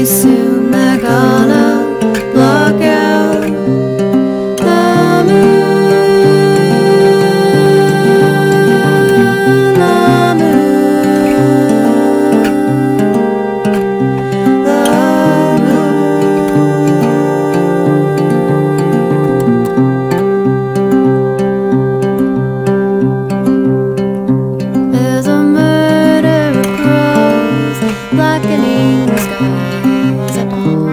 soon they're gonna block out the moon, the moon. There's a murder of crows blackening the skies at dawn,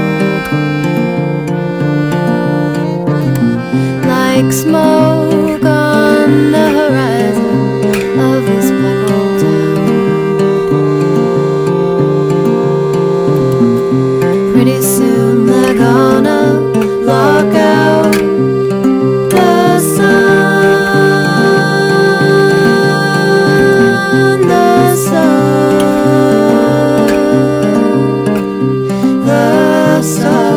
like smoke on the horizon of this black old town. Pretty soon they're gonna lock out the sun, the sun, the sun.